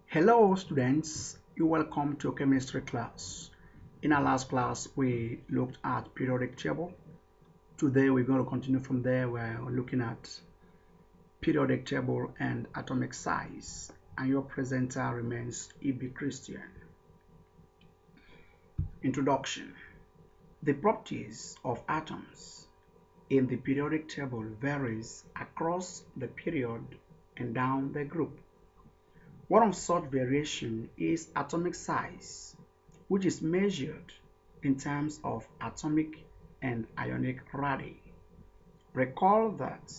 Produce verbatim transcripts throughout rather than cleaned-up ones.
Hello students, you're welcome to chemistry class. In our last class, we looked at periodic table. Today we're going to continue from there. We're looking at periodic table and atomic size. And your presenter remains E B Christian. Introduction. The properties of atoms in the periodic table varies across the period and down the group. One of such variation is atomic size, which is measured in terms of atomic and ionic radii. Recall that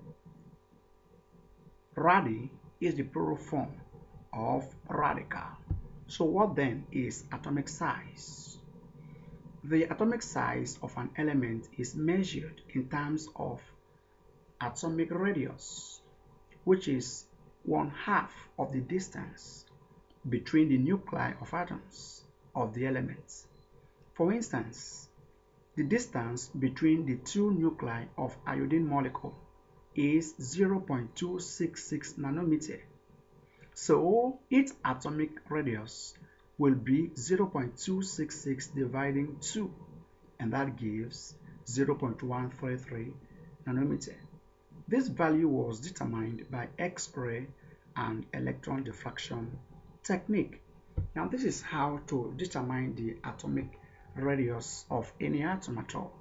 radii is the plural form of radical. So what then is atomic size? The atomic size of an element is measured in terms of atomic radius, which is one half of the distance between the nuclei of atoms of the elements. For instance, the distance between the two nuclei of iodine molecule is zero point two six six nanometer. So its atomic radius will be zero point two six six dividing two, and that gives zero point one three three nanometer. This value was determined by X-ray and electron diffraction technique. Now this is how to determine the atomic radius of any atom at all.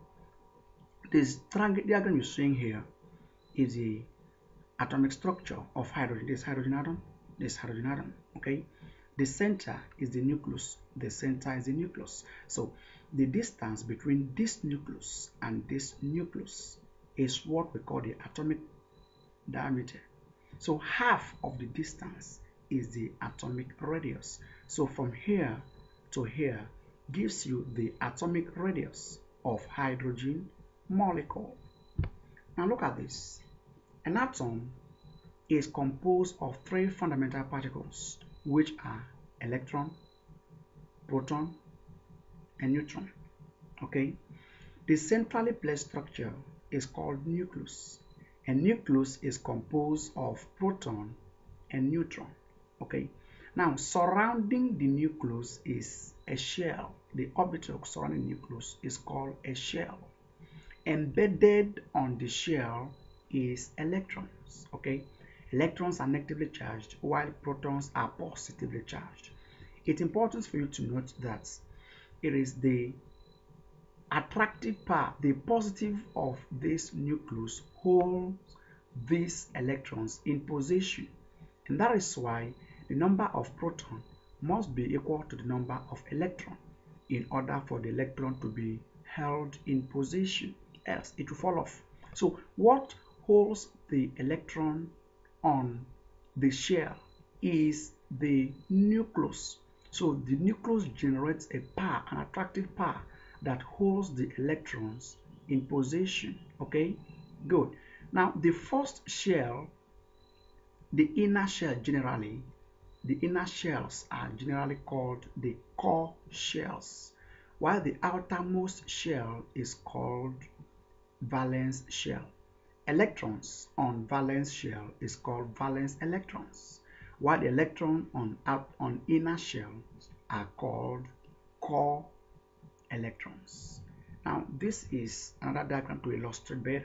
This diagram you're seeing here is the atomic structure of hydrogen. This hydrogen atom, this hydrogen atom, okay? The center is the nucleus. The center is the nucleus. So the distance between this nucleus and this nucleus is what we call the atomic diameter. So half of the distance is the atomic radius. So from here to here gives you the atomic radius of hydrogen molecule. Now look at this. An atom is composed of three fundamental particles, which are electron, proton, and neutron. Okay? The centrally placed structure is called nucleus. A nucleus is composed of proton and neutron. Okay? Now, surrounding the nucleus is a shell. The orbital surrounding the nucleus is called a shell. Embedded on the shell is electrons. Okay? Electrons are negatively charged while protons are positively charged. It's important for you to note that it is the attractive part, the positive of this nucleus holds these electrons in position, and that is why the number of protons must be equal to the number of electrons in order for the electron to be held in position, else it will fall off. So what holds the electron on the shell is the nucleus. So the nucleus generates a pair, an attractive pair that holds the electrons in position. Okay, good. Now the first shell, the inner shell generally, the inner shells are generally called the core shells, while the outermost shell is called valence shell. Electrons on valence shell is called valence electrons, while the electron on out on inner shells are called core electrons. Now this is another diagram to illustrate better.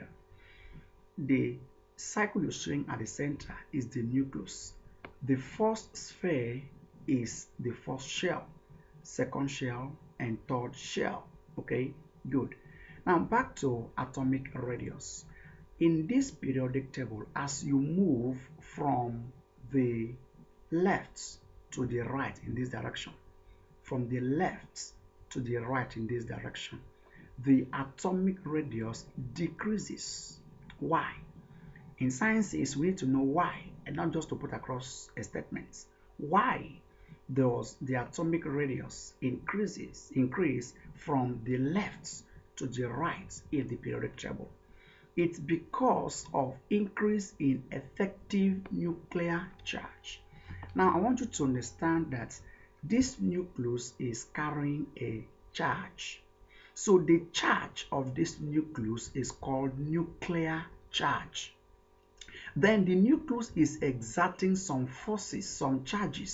The cycle you're showing at the center is the nucleus. The first sphere is the first shell, second shell, and third shell. Okay, good. Now back to atomic radius. In this periodic table, as you move from the left to the right in this direction, from the left to the right in this direction, the atomic radius decreases. Why? In sciences, we need to know why, and not just to put across a statement. Why does the atomic radius increases increase from the left to the right in the periodic table? It's because of increase in effective nuclear charge. Now, I want you to understand that this nucleus is carrying a charge. So the charge of this nucleus is called nuclear charge. Then the nucleus is exerting some forces, some charges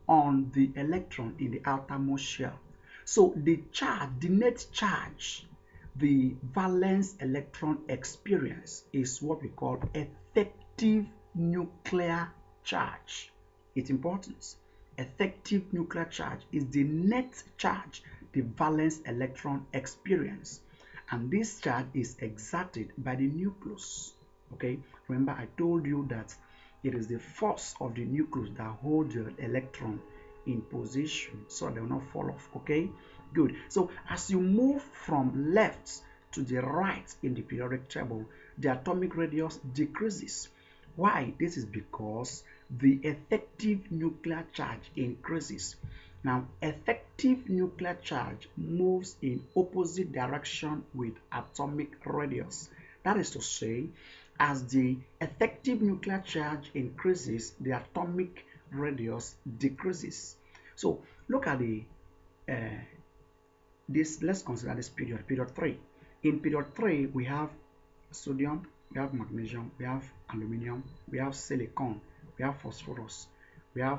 on the electron in the outermost shell. So the charge, the net charge, the valence electron experience is what we call effective nuclear charge. It's important. Effective nuclear charge is the net charge the valence electron experience, and this charge is exerted by the nucleus. Okay, remember I told you that it is the force of the nucleus that holds the electron in position so they will not fall off. Okay, good. So as you move from left to the right in the periodic table, the atomic radius decreases. Why? This is because the effective nuclear charge increases. Now, effective nuclear charge moves in opposite direction with atomic radius. That is to say, as the effective nuclear charge increases, the atomic radius decreases. So, look at the uh, this. Let's consider this period, period three. In period three, we have sodium, we have magnesium, we have aluminum, we have silicon, we have phosphorus, we have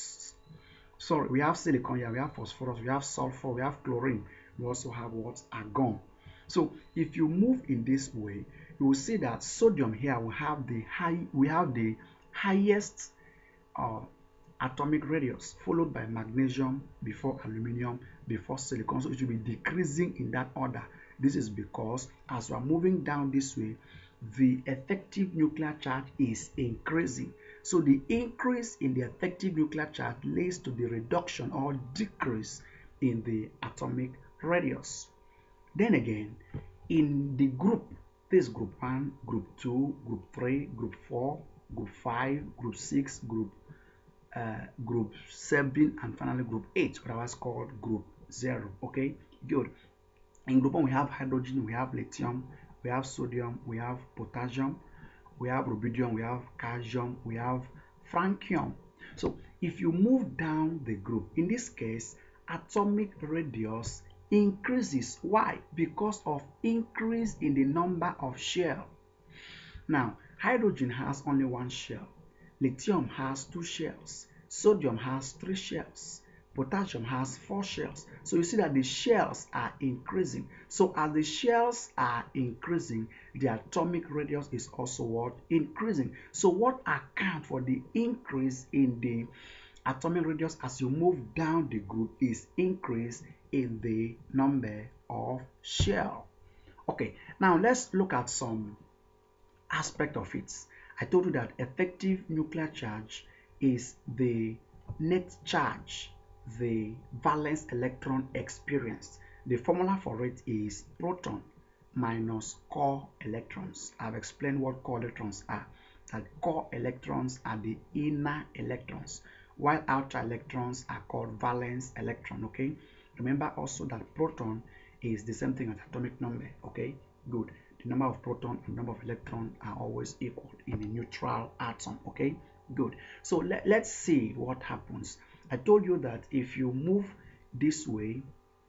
sorry, we have silicon, yeah, we have phosphorus, we have sulfur, we have chlorine, we also have what? Argon. So if you move in this way, you will see that sodium here will have the high, we have the highest uh, atomic radius, followed by magnesium, before aluminum, before silicon. So it will be decreasing in that order. This is because as we are moving down this way, the effective nuclear charge is increasing. So the increase in the effective nuclear charge leads to the reduction or decrease in the atomic radius. Then again, in the group, this group one, group two, group three, group four, group five, group six, group uh, group seven, and finally group eight, otherwise called group zero. Okay, good. In group one, we have hydrogen, we have lithium, we have sodium, we have potassium, we have rubidium, we have calcium, we have francium. So if you move down the group, in this case, atomic radius increases. Why? Because of increase in the number of shell. Now, hydrogen has only one shell, lithium has two shells, sodium has three shells, potassium has four shells. So you see that the shells are increasing. So as the shells are increasing, the atomic radius is also what? Increasing. So what accounts for the increase in the atomic radius as you move down the group is increase in the number of shell. Okay, now let's look at some aspect of it. I told you that effective nuclear charge is the net charge the valence electron experienced. The formula for it is proton minus core electrons. I've explained what core electrons are. That core electrons are the inner electrons, while outer electrons are called valence electron. Okay, remember also that proton is the same thing as atomic number. Okay, good. The number of proton and number of electron are always equal in a neutral atom. Okay, good. So let, let's see what happens. I told you that if you move this way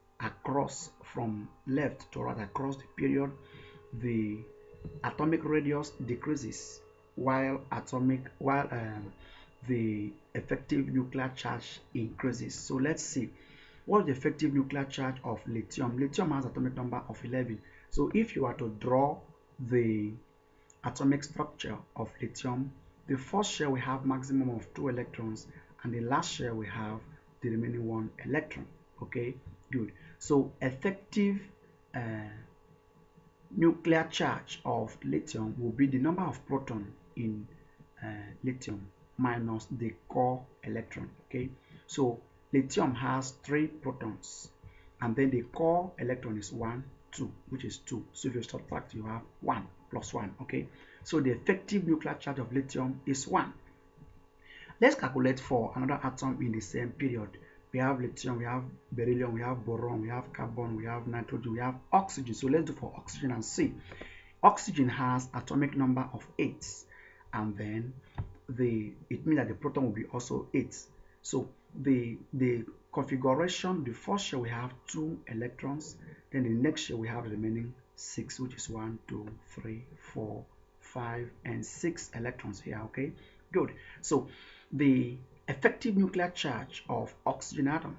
across from left to right across the period, the atomic radius decreases while atomic while um, the effective nuclear charge increases. So let's see what is the effective nuclear charge of lithium. Lithium has atomic number of eleven. So if you are to draw the atomic structure of lithium, the first shell will have maximum of two electrons, and the last shell will have the remaining one electron. Okay, good. So effective uh, nuclear charge of lithium will be the number of proton in uh, lithium minus the core electron. Okay, so lithium has three protons, and then the core electron is one, two, which is two. So if you subtract, you have one plus one. Okay, so the effective nuclear charge of lithium is one. Let's calculate for another atom in the same period. We have lithium, we have beryllium, we have boron, we have carbon, we have nitrogen, we have oxygen. So let's do for oxygen and see. Oxygen has atomic number of eight, and then the it means that the proton will be also eight. So the the configuration, the first shell we have two electrons, then the next shell we have the remaining six, which is one, two, three, four, five, and six electrons here. Okay, good. So the effective nuclear charge of oxygen atom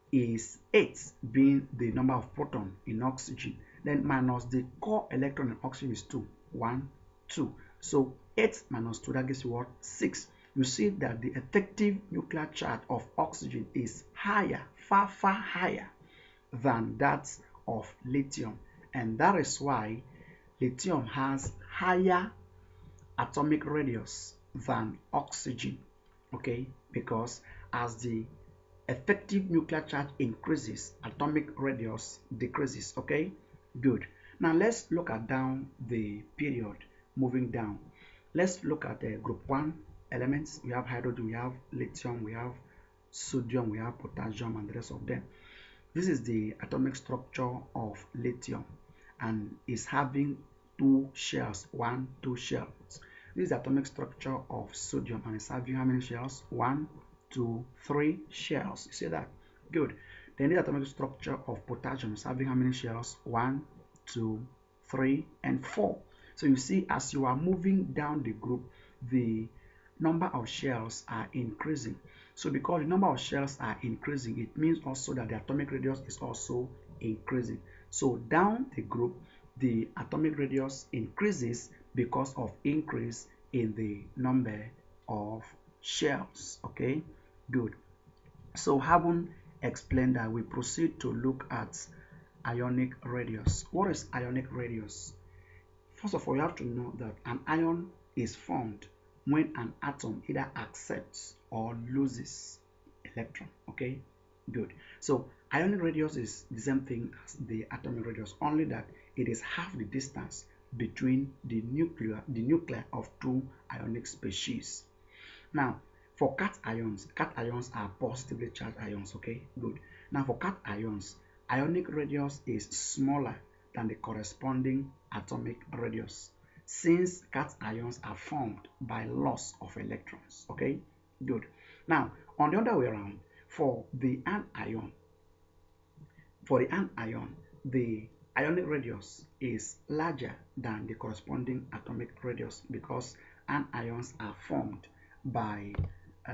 is eight, being the number of proton in oxygen, then minus the core electron in oxygen is two, one, two. So eight minus two, that gives you what? six. You see that the effective nuclear charge of oxygen is higher, far, far higher than that of lithium. And that is why lithium has higher atomic radius than oxygen, okay? Because as the effective nuclear charge increases, atomic radius decreases, okay? Good. Now let's look at down the period, moving down. Let's look at the group one elements. We have hydrogen, we have lithium, we have sodium, we have potassium, and the rest of them. This is the atomic structure of lithium and is having two shells, one, two shells. This is the atomic structure of sodium and it's having how many shells? One, two, three shells. You see that? Good. Then the atomic structure of potassium is having how many shells? One, two, three, and four. So you see, as you are moving down the group, the number of shells are increasing. So because the number of shells are increasing, it means also that the atomic radius is also increasing. So down the group, the atomic radius increases because of increase in the number of shells. Okay, good. So having explained that, we proceed to look at ionic radius. What is ionic radius? First of all, you have to know that an ion is formed when an atom either accepts or loses electron. Okay, good. So ionic radius is the same thing as the atomic radius, only that it is half the distance between the nuclear the nuclei of two ionic species. Now for cations, cations are positively charged ions. Okay, good. Now for cations, ionic radius is smaller than the corresponding atomic radius, since cations are formed by loss of electrons. Okay, good. Now on the other way around, for the anion, for the anion, the ionic radius is larger than the corresponding atomic radius because anions are formed by uh,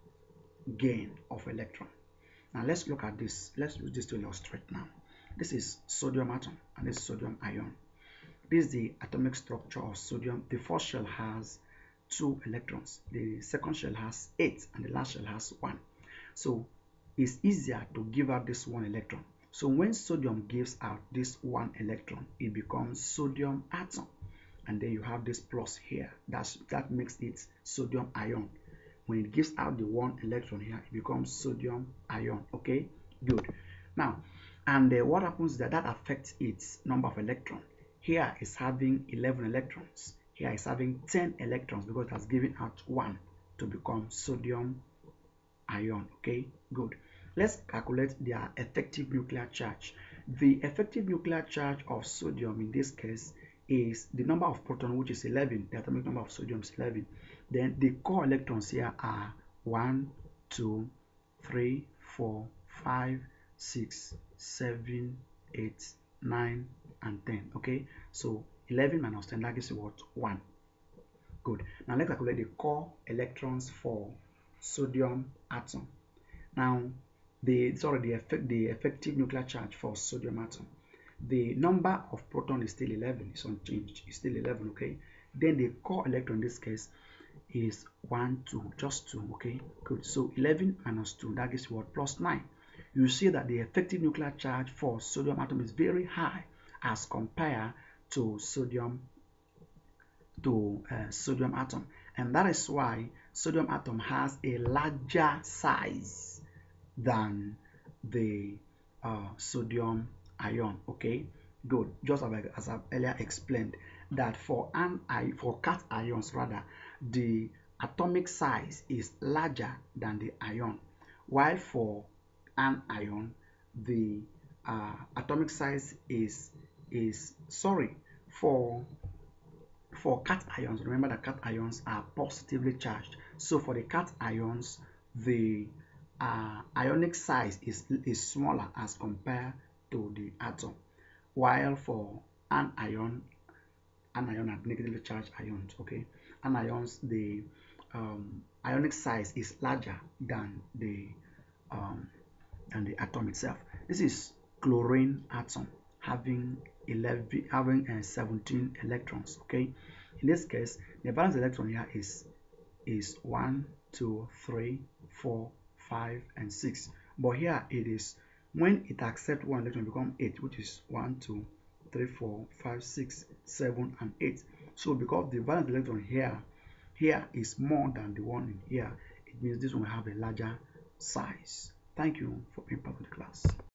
gain of electron. Now let's look at this. Let's use this to illustrate now. This is sodium atom and this is sodium ion. This is the atomic structure of sodium. The first shell has two electrons, the second shell has eight, and the last shell has one. So it's easier to give out this one electron. So when sodium gives out this one electron, it becomes sodium atom, and then you have this plus here. That's that makes it sodium ion. When it gives out the one electron here, it becomes sodium ion. Okay, good. Now, and uh, what happens is that that affects its number of electrons. Here is having eleven electrons. Here is having ten electrons because it has given out one to become sodium ion. Okay, good. Let's calculate their effective nuclear charge. The effective nuclear charge of sodium in this case is the number of protons, which is eleven. The atomic number of sodium is eleven. Then the core electrons here are one, two, three, four, five, six, seven, eight, nine, and ten. Okay, so eleven minus ten, that gives you what? one. Good. Now let's calculate the core electrons for sodium atom. Now the sorry the effect the effective nuclear charge for sodium atom, the number of proton is still eleven, it's unchanged, it's still eleven. Okay, then the core electron in this case is one, two, just two. Okay, good. So eleven minus two, that gives what? Plus nine. You see that the effective nuclear charge for sodium atom is very high as compared to sodium to uh, sodium atom, and that is why sodium atom has a larger size than the uh, sodium ion. Okay, good. Just as I've earlier explained, that for an for cations rather, the atomic size is larger than the ion, while for an ion the uh, atomic size is is sorry for for cations. Remember that cations are positively charged, so for the cations the uh, ionic size is is smaller as compared to the atom, while for an ion, an ion are negatively charged ions. Okay, anions, the um, ionic size is larger than the um, than the atom itself. This is chlorine atom having eleven having uh, seventeen electrons. Okay, in this case, the valence electron here is is one, two, three, four, five, and six. But here it is when it accepts one electron, become eight, which is one, two, three, four, five, six, seven, and eight. So because the valence electron here here is more than the one in here, it means this one will have a larger size. Thank you for being part of the class.